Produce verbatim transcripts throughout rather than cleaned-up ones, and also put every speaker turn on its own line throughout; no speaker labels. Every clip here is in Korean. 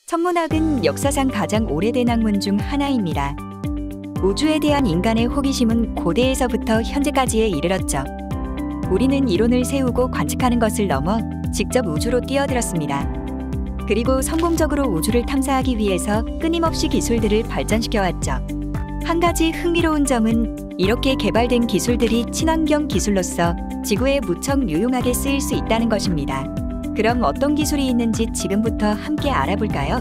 천문학은 역사상 가장 오래된 학문 중 하나입니다. 우주에 대한 인간의 호기심은 고대에서부터 현재까지에 이르렀죠. 우리는 이론을 세우고 관측하는 것을 넘어 직접 우주로 뛰어들었습니다. 그리고 성공적으로 우주를 탐사하기 위해서 끊임없이 기술들을 발전시켜왔죠. 한 가지 흥미로운 점은 이렇게 개발된 기술들이 친환경 기술로서 지구에 무척 유용하게 쓰일 수 있다는 것입니다. 그럼 어떤 기술이 있는지 지금부터 함께 알아볼까요?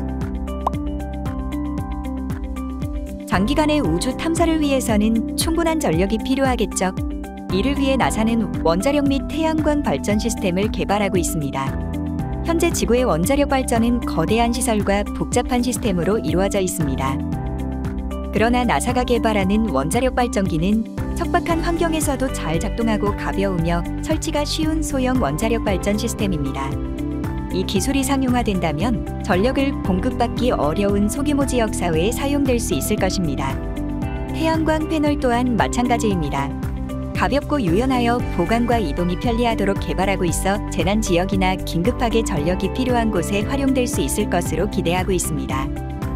장기간의 우주 탐사를 위해서는 충분한 전력이 필요하겠죠. 이를 위해 나사는 원자력 및 태양광 발전 시스템을 개발하고 있습니다. 현재 지구의 원자력 발전은 거대한 시설과 복잡한 시스템으로 이루어져 있습니다. 그러나 나사가 개발하는 원자력 발전기는 척박한 환경에서도 잘 작동하고 가벼우며 설치가 쉬운 소형 원자력 발전 시스템입니다. 이 기술이 상용화된다면 전력을 공급받기 어려운 소규모 지역 사회에 사용될 수 있을 것입니다. 태양광 패널 또한 마찬가지입니다. 가볍고 유연하여 보관과 이동이 편리하도록 개발하고 있어 재난 지역이나 긴급하게 전력이 필요한 곳에 활용될 수 있을 것으로 기대하고 있습니다.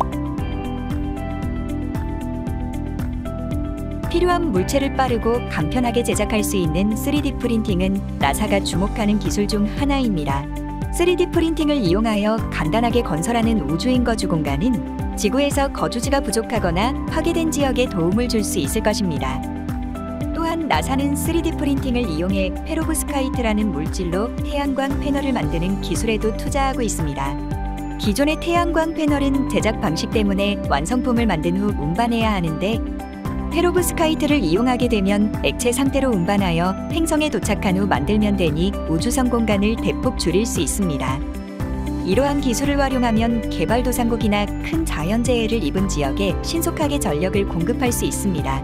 필요한 물체를 빠르고 간편하게 제작할 수 있는 쓰리디 프린팅은 나사가 주목하는 기술 중 하나입니다. 쓰리디 프린팅을 이용하여 간단하게 건설하는 우주인 거주 공간은 지구에서 거주지가 부족하거나 파괴된 지역에 도움을 줄 수 있을 것입니다. 또한 나사는 쓰리디 프린팅을 이용해 페로브스카이트라는 물질로 태양광 패널을 만드는 기술에도 투자하고 있습니다. 기존의 태양광 패널은 제작 방식 때문에 완성품을 만든 후 운반해야 하는데 페로브스카이트를 이용하게 되면 액체 상태로 운반하여 행성에 도착한 후 만들면 되니 우주선 공간을 대폭 줄일 수 있습니다. 이러한 기술을 활용하면 개발도상국이나 큰 자연재해를 입은 지역에 신속하게 전력을 공급할 수 있습니다.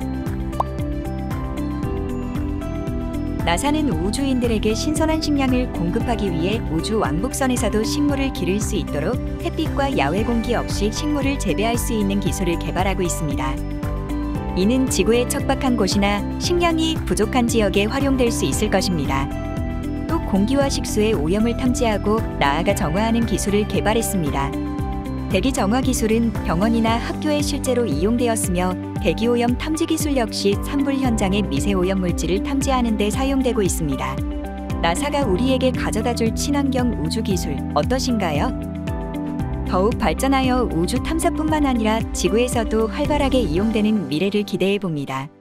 나사는 우주인들에게 신선한 식량을 공급하기 위해 우주 왕복선에서도 식물을 기를 수 있도록 햇빛과 야외 공기 없이 식물을 재배할 수 있는 기술을 개발하고 있습니다. 이는 지구의 척박한 곳이나 식량이 부족한 지역에 활용될 수 있을 것입니다. 또 공기와 식수의 오염을 탐지하고 나아가 정화하는 기술을 개발했습니다. 대기 정화 기술은 병원이나 학교에 실제로 이용되었으며 대기오염 탐지 기술 역시 산불 현장의 미세오염 물질을 탐지하는 데 사용되고 있습니다. 나사가 우리에게 가져다줄 친환경 우주 기술 어떠신가요? 더욱 발전하여 우주 탐사뿐만 아니라 지구에서도 활발하게 이용되는 미래를 기대해 봅니다.